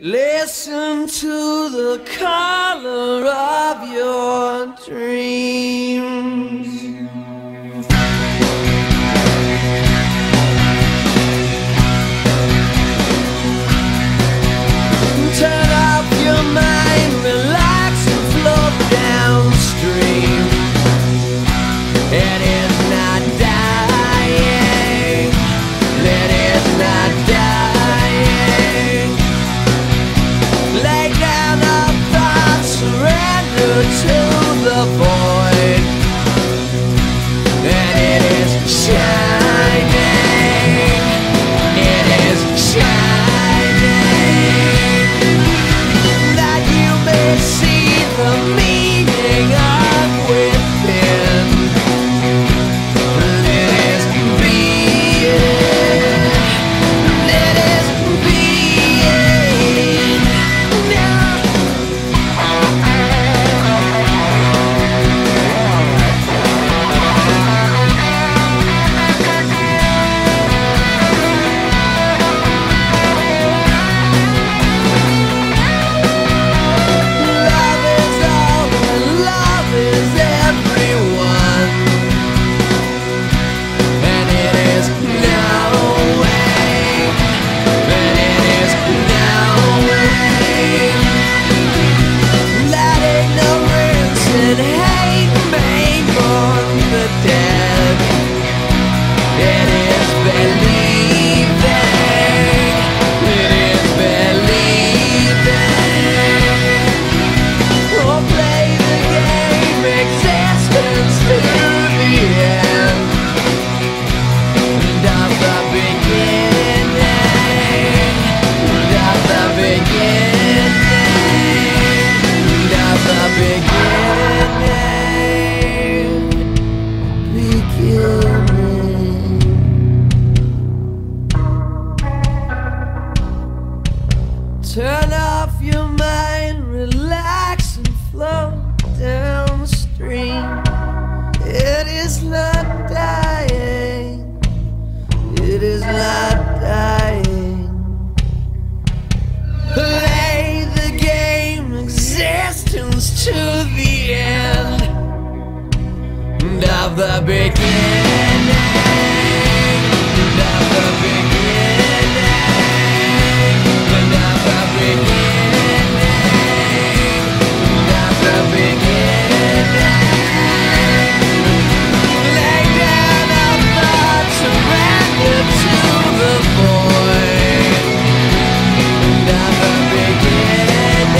Listen to the color of your dreams. Turn off your mind, relax and float downstream. It is not dying, it is not dying. Lay down our thoughts, surrender to the void. And it is shining, it is shining, that you may see the meaning of within. It is being, it is being now. Love is all and love is everyone. And it is knowing, and it is knowing, that ignorance and hate may mourn the dead. It is believing, it is believing. Oh, play the game, existence to the end. And of the beginning, and of the beginning, and of the beginning, beginning. Turn off your mind, relax and float downstream. It is not dying, it is not dying. Play the game, existence to the end. And of the beginning, and of the beginning, and of the beginning, and of the beginning. Lay down our thoughts, surrender to the void. And of the beginning,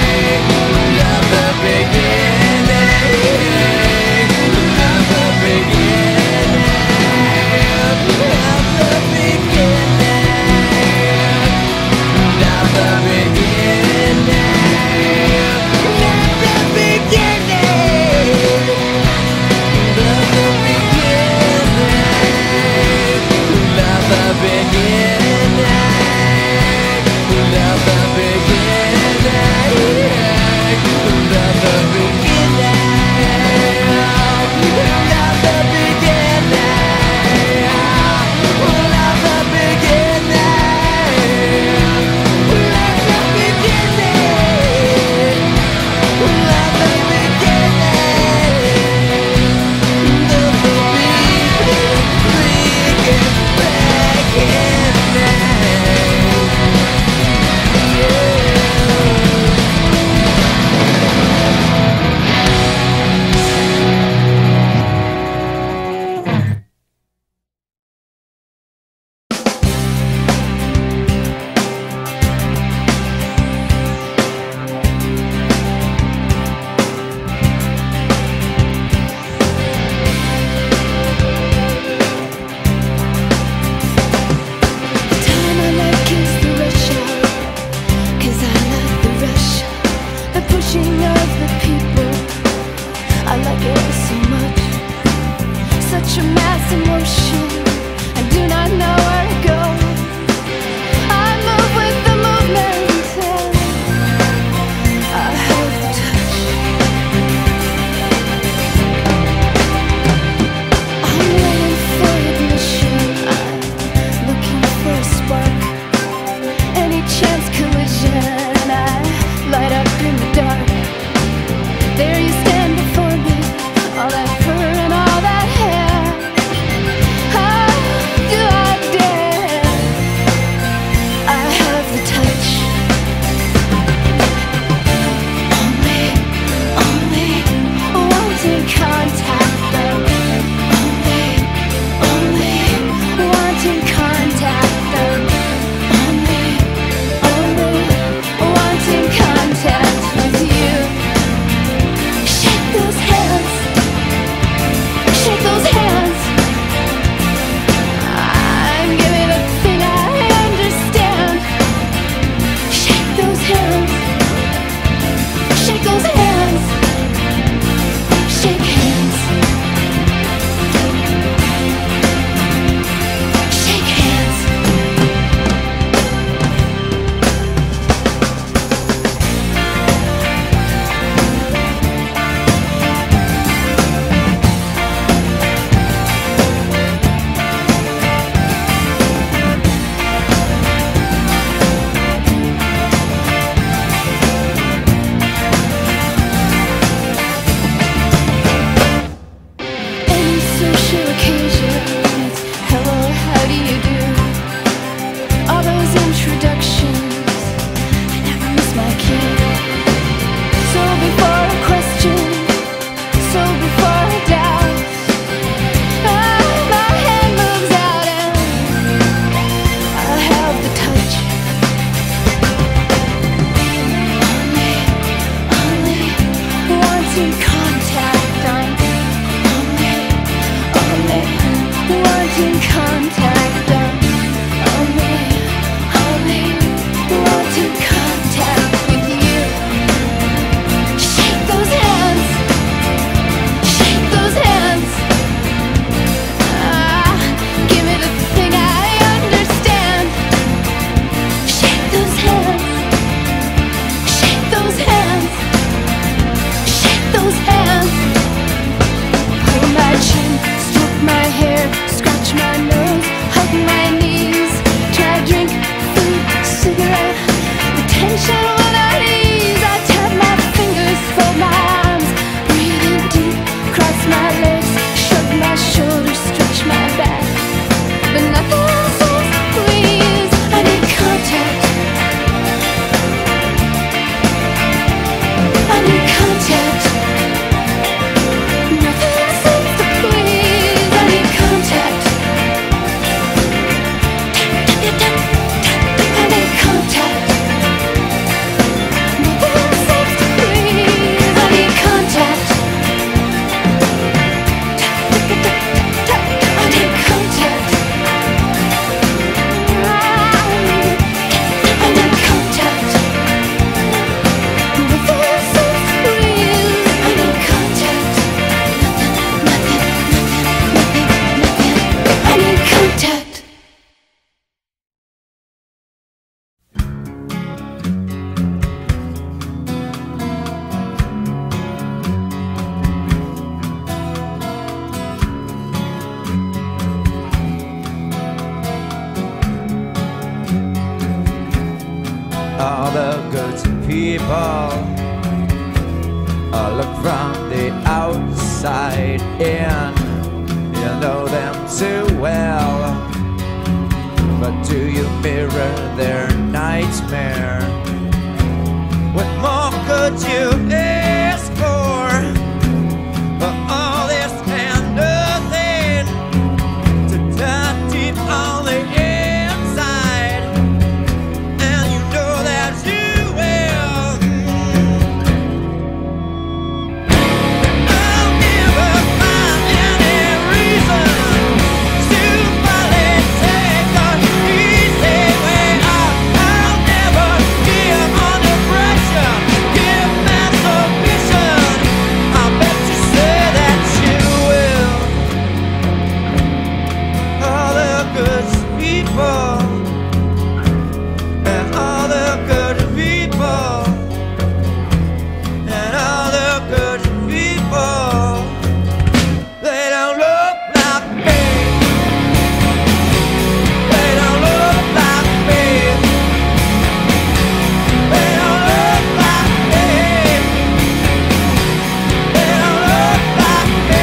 and of the beginning, and of the beginning. all the good people. Look from the outside in, you know them too well. But do you mirror their nightmare? What more could you ask for? All this and nothing to dive deep on the inside, and you know that you will. I'll never find any reason to finally take the easy way out. I'll never give under pressure, give my submission. I'll bet you say that you will. All the good people, and all the good people, and all the good people, they don't look like me. They don't look like me. They don't look like me. They don't look like me.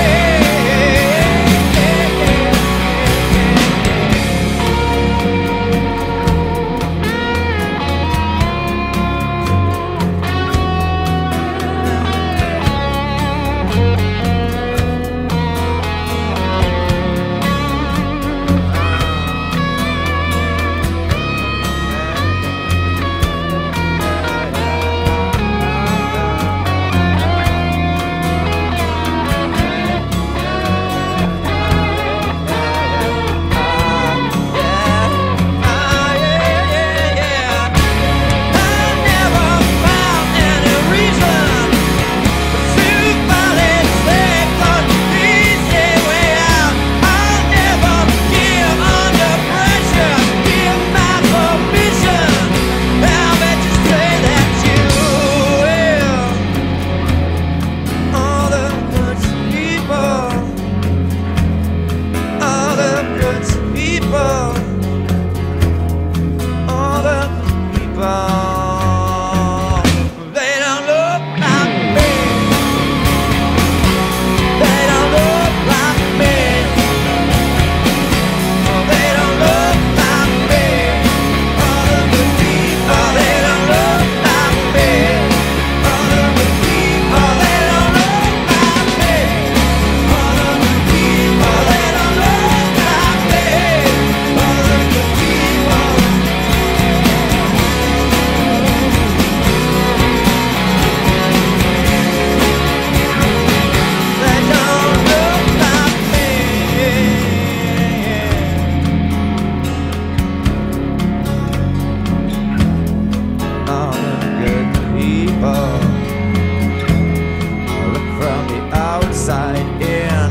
Look from the outside in,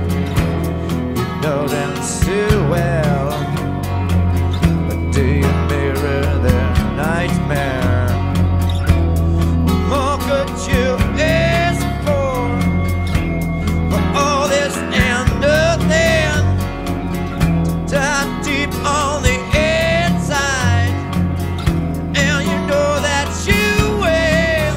you know them too well. But do you mirror their nightmare? What more could you ask for all this and nothing to dive deep on the inside, and you know that you will.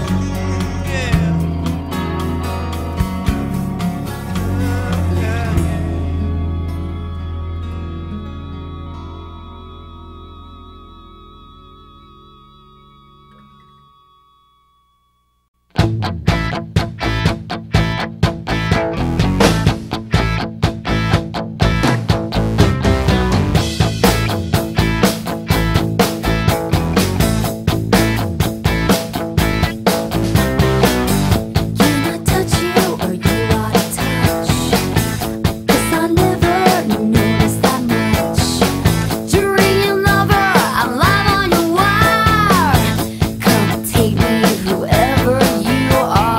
Take me whoever you are.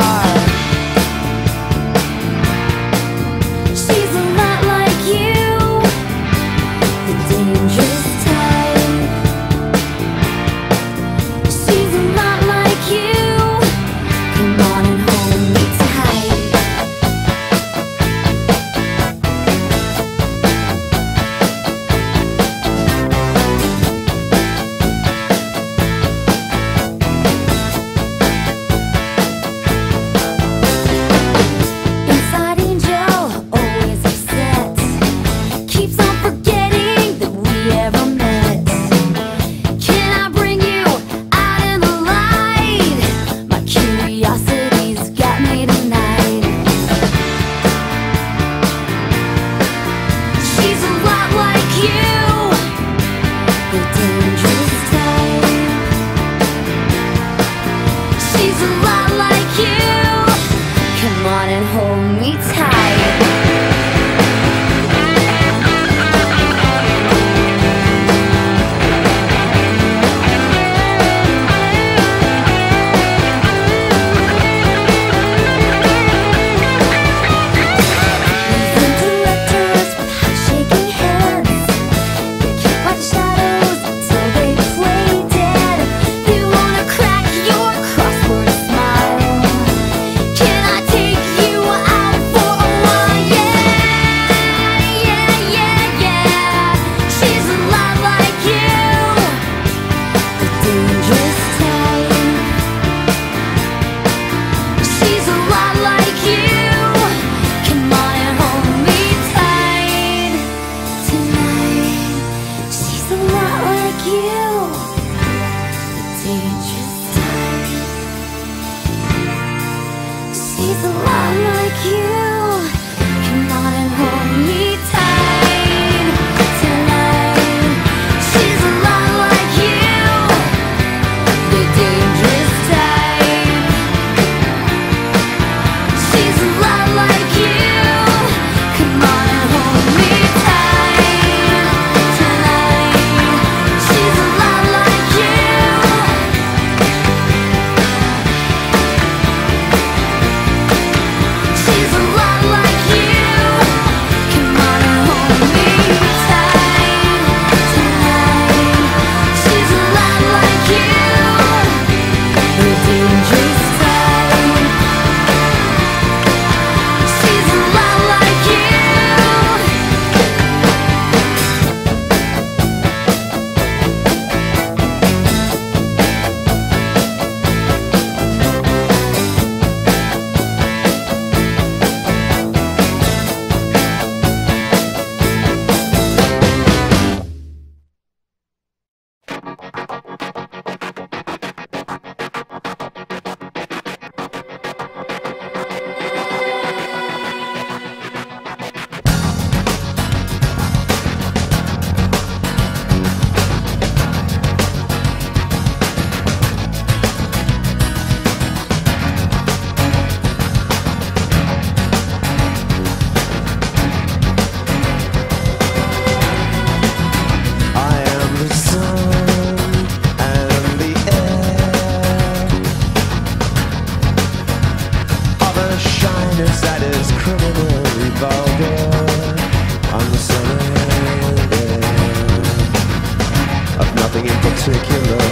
nothing in particular.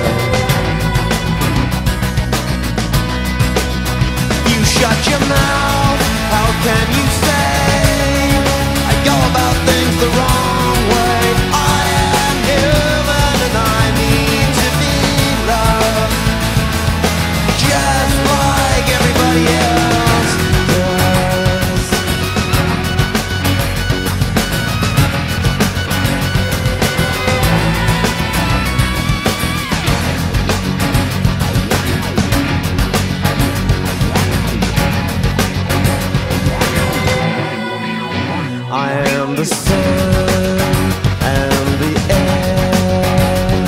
You shut your mouth, how can you say I go about things the wrong way? I am human and I need to be loved, just like everybody else does. I am the sun and the air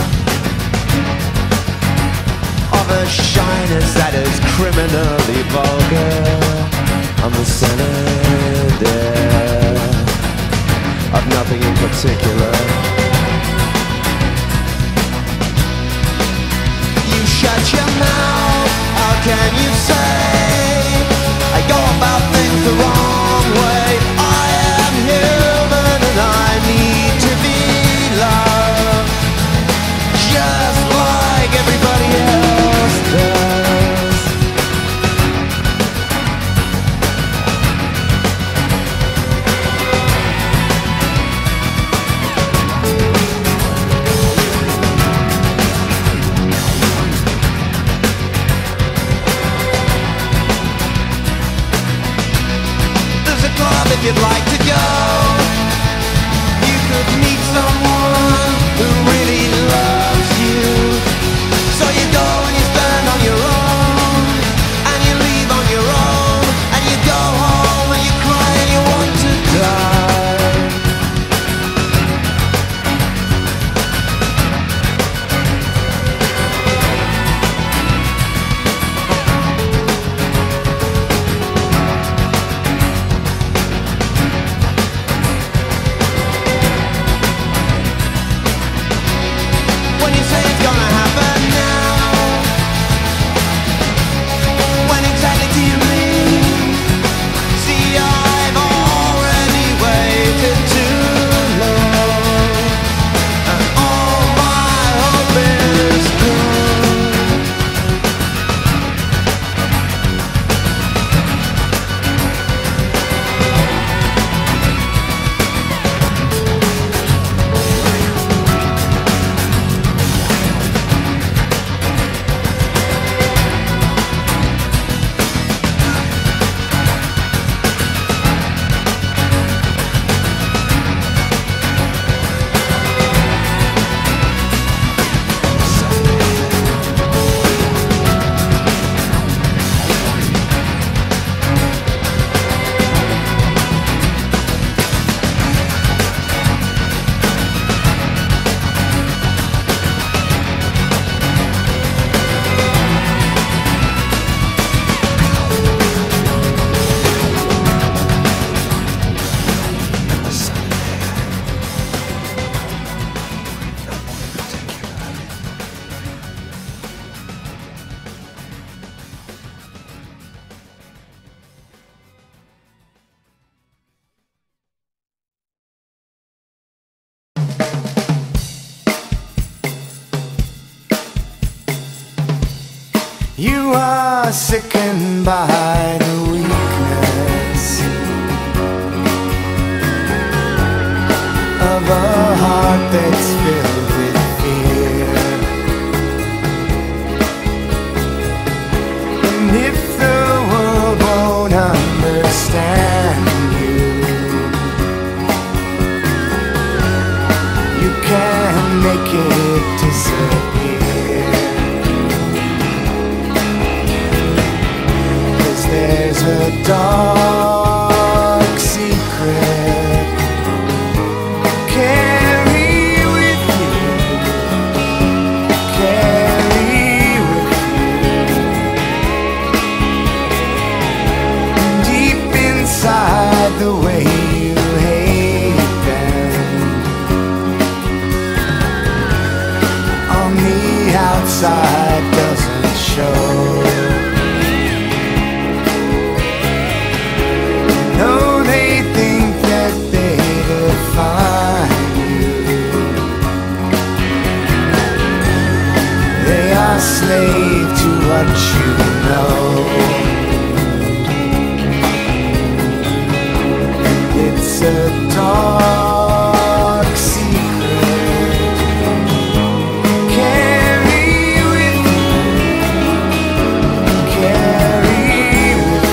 of a shyness that is criminally vulgar. I'm the solid air of nothing in particular. You shut your mouth, how can you say I go about things the wrong way? I am human and I need to be loved, just like everybody else does. There's a club if you'd like to go. You could meet someone who really loves you. So you go and you stand on your own, and you leave on your own, and you go home and you cry and you want to die. When you say it's gonna happen now, when exactly do you mean? See, I've already waited too long, and all my hope is gone. You are sickened by the weakness of a heart that's filled with fear. And if the world won't understand you, you can make it disappear. There's a dark secret carry with you a slave to what you know. It's a dark secret. Carry with you. Carry with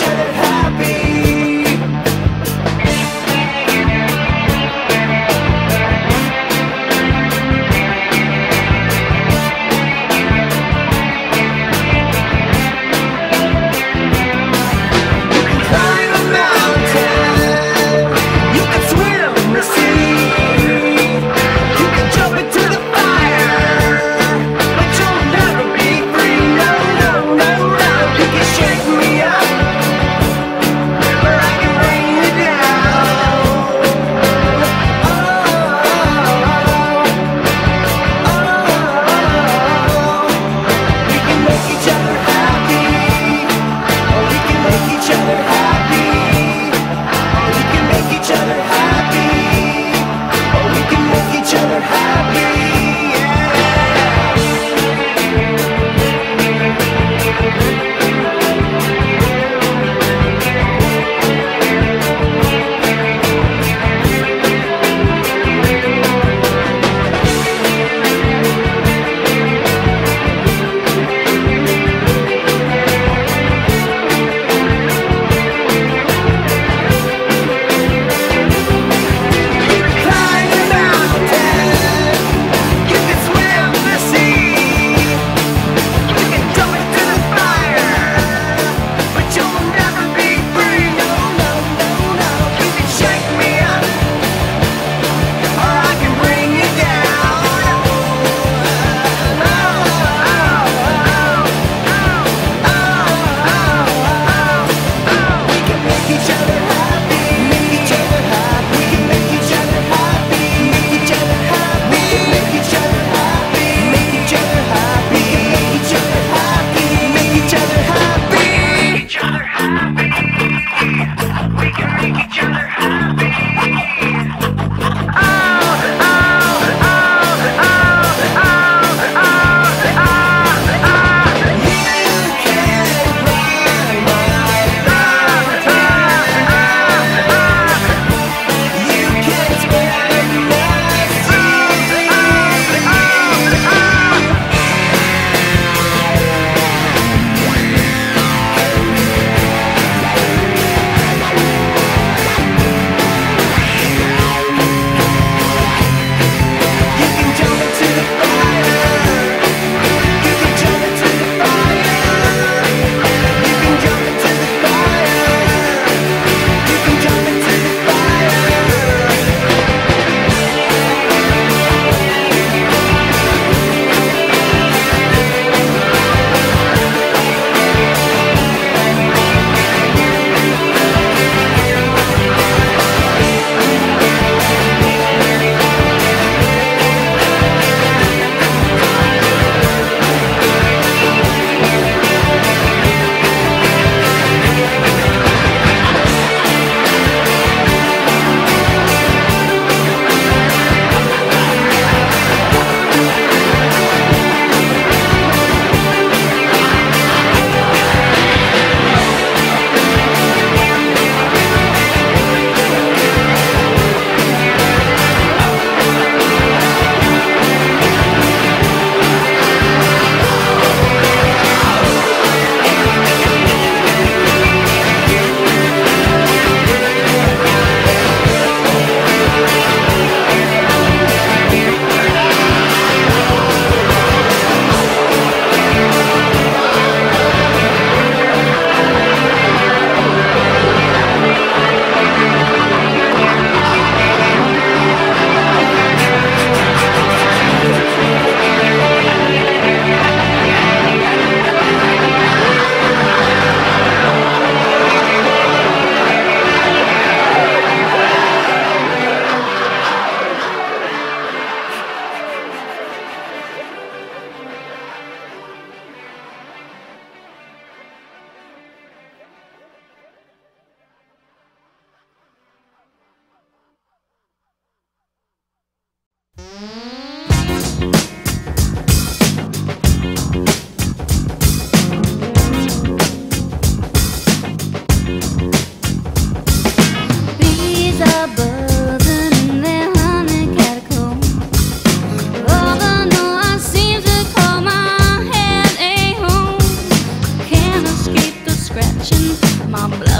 get it happy. You can climb a mountain, you can swim the sea, you can jump into the fire, but you'll never be free. No, no, no, no. You can shake me up,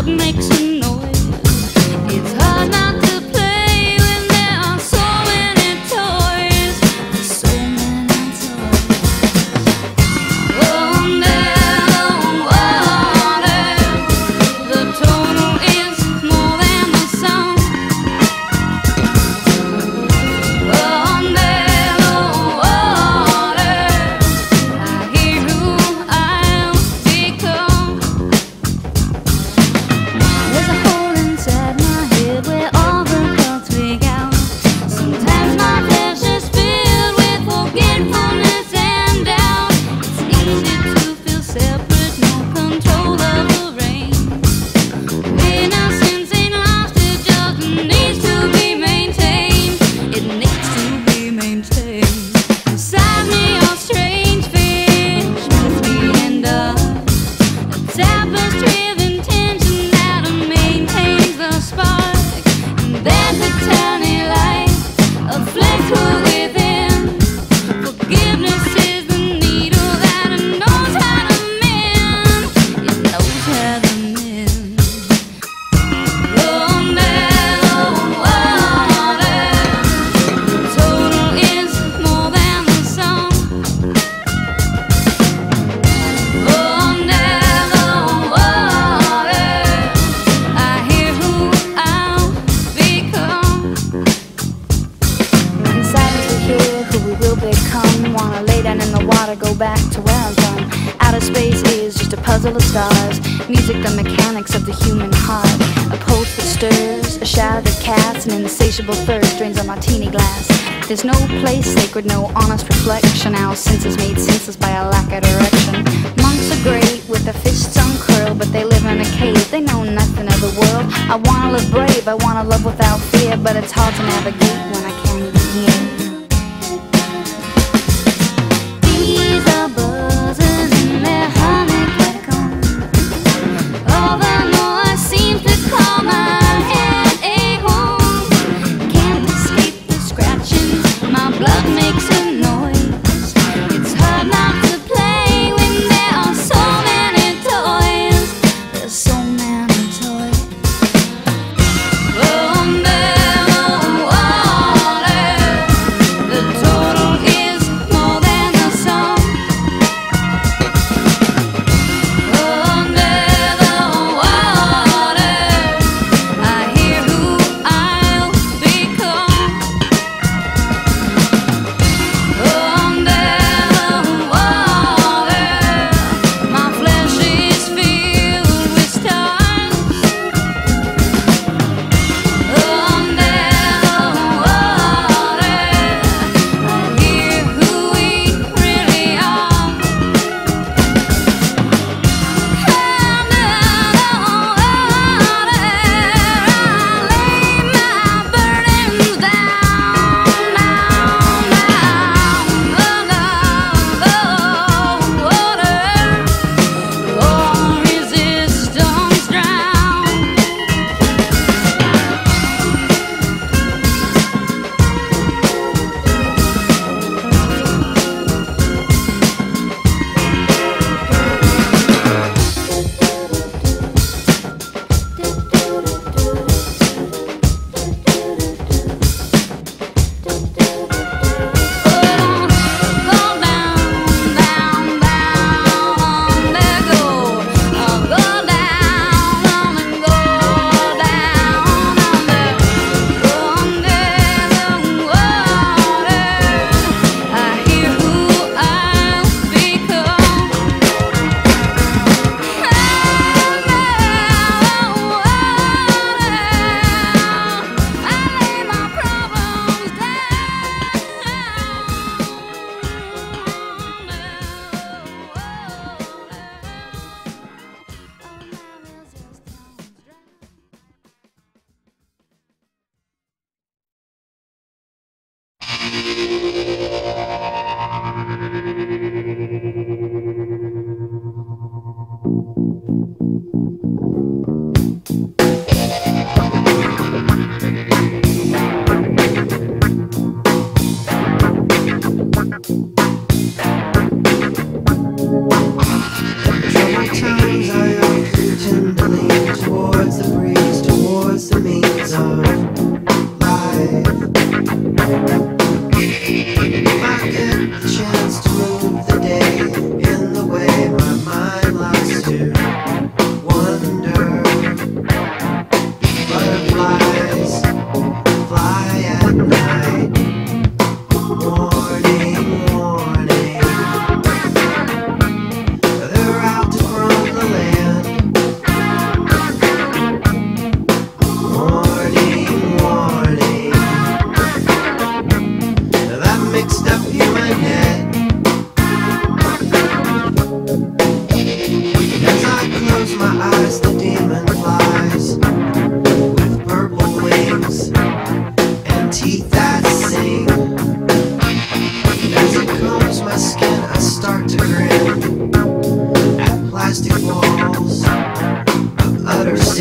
makes a noise. It's hard not to play when there are so many toys. So many toys. Under the water, the total is more than the sum. Under the water, I hear who I'll become. There's a hole inside my head where all the thoughts leak out. Sometimes my flesh is filled with forgetfulness and doubt. It's easy to feel separate, no control of the reins. Innocence ain't lost, it just needs to be maintained. It needs to be maintained. Inside me are strange fish, me and us. A tapestry of intention that maintains the spark. And there's a tiny light, a flicker within. Forgiveness is the needle that it knows how to mend. It knows how to mend. Under the water, the total is more than the sum. Under the water, I hear who I'll become. Inside us we hear who we will become. Wanna lay down in the water, go back to where I'm from. Outer space is just a puzzle of stars. Music, the mechanics of the human heart. A pulse that stirs, a shout of cats, an insatiable thirst drains a martini glass. There's no place sacred, no honest reflection. Our senses made senseless by a lack of direction. Monks are great with their fists uncurled, but they live in a cave. They know nothing of the world. I wanna live brave, I wanna love without fear, but it's hard to navigate when I can't even hear. Bees are buzzing in their honeycomb. All the noise seems to call my head a home. Can't escape the scratching, my blood makes a noise. It's hard not to play when there are so many toys. There's so many toys. Under the water, the total is more than the sum. Under the water, I hear who I'll become. Under the water, my flesh is filled with stars. Under the water, I hear who we really are. Under the water, I lay my burdens down, under the water, all resistance drown. Troubled times I often tend to lean toward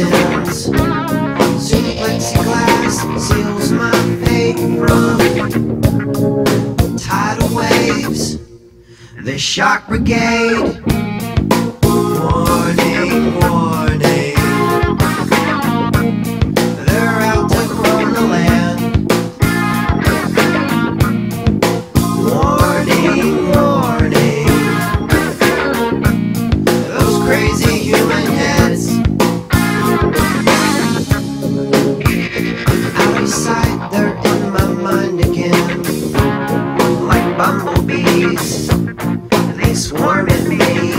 sins. Soon plexiglass seals my fate from tidal waves. The shock brigade. Warning, warning. They're out to clone the land. Warning, warning. Those crazy human heads. Out of sight, they're in my mind again. Like bumblebees, they swarm at me.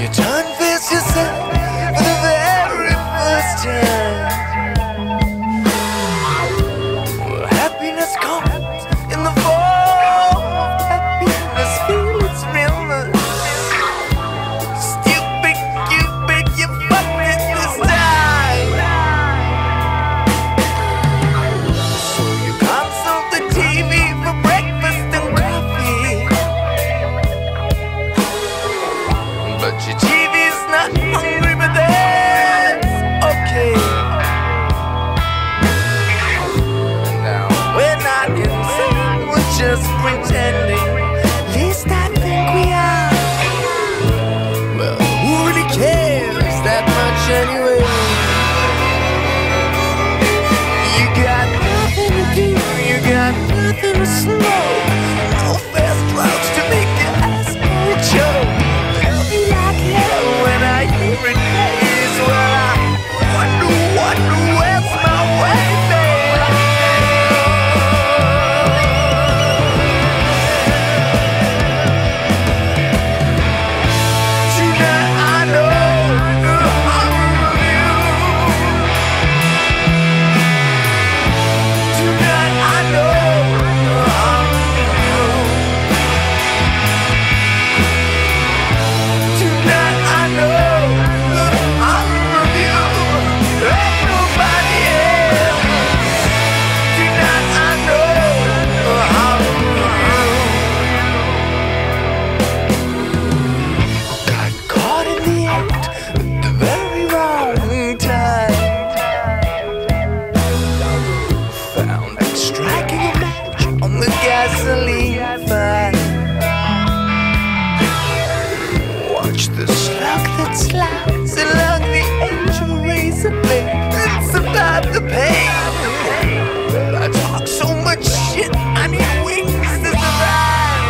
turn face yourself for the very first time. Well, happiness comes in the form of happiness. Feel its realness. Stupid Cupid, you fucked it this time. So you consult the TV for breakfast and coffee, but your TV's not hungry, but that's okay. Now we're not insane, we're just pretending. At least I think we are. Well, who really cares that much anyway? You got nothing to do, you got nothing to slow. No fast routes to make your ass go choke. Feel me like hell when I hear it plays. Well, I wonder where's my way, babe? Tonight I know I'm of you. Tonight I know I'm of you. Tonight I know I'm of you. Ain't nobody else. Tonight I know I'm of you. Got caught in the act at the very wrong time. Found it striking a match on the gasoline fire. Watch the slug that slides along the angel razor blade and survive the pain. Well, I talk so much shit, I need wings to survive.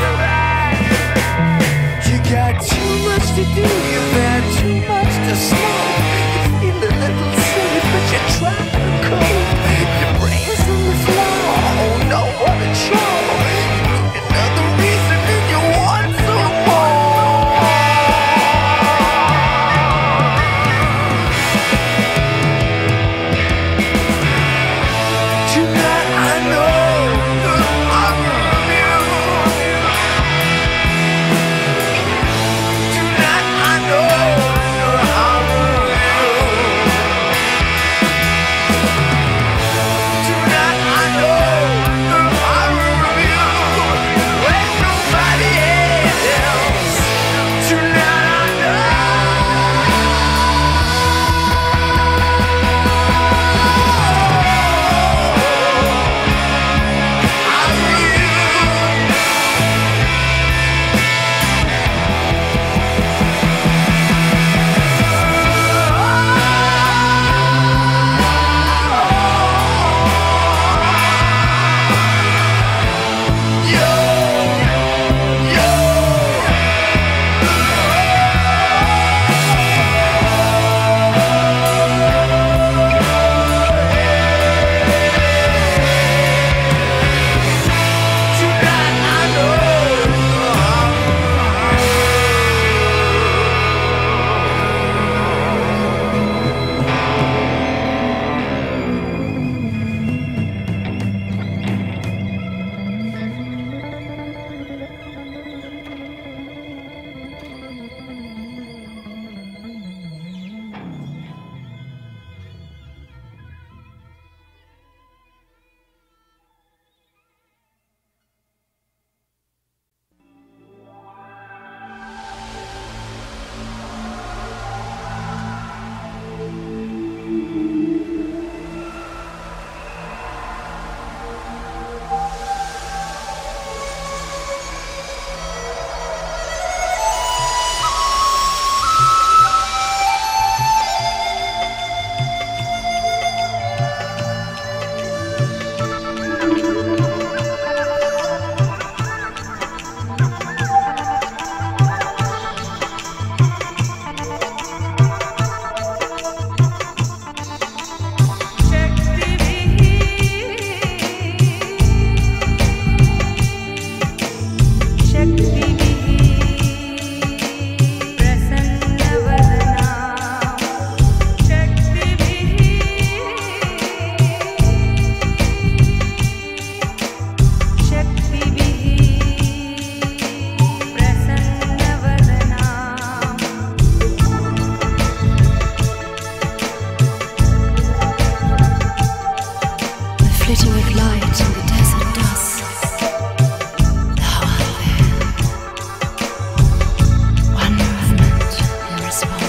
You got too much to do, you've had too much to smoke. You feel a little silly, but you try to cope. Your brain's on the floor, oh no, what a chore. You need another reason and you want some more. Tonight I know I'm of you. Tonight I know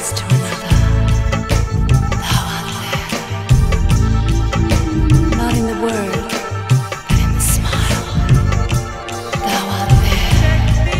to another. Thou art there. Not in the word, but in the smile. Thou art there.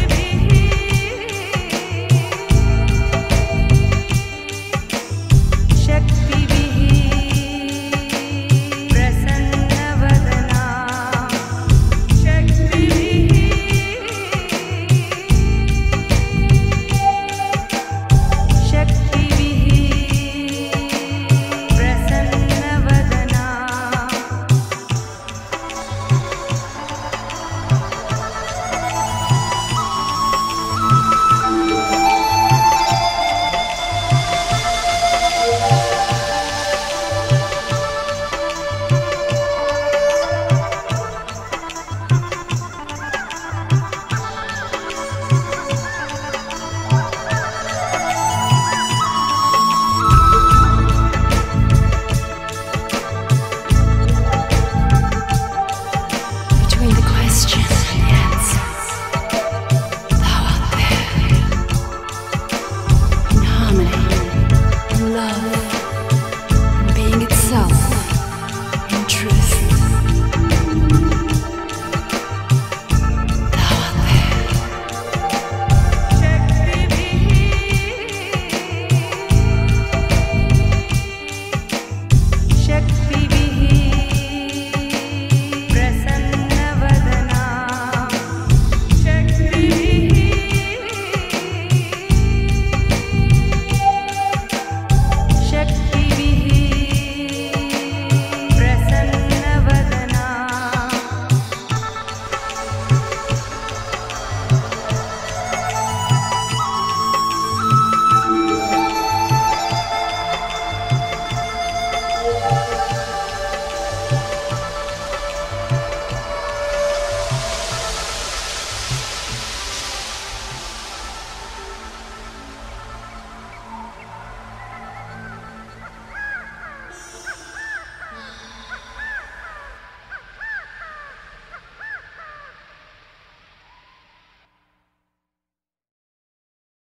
Between the question and the answer, thou art there. In harmony, in love,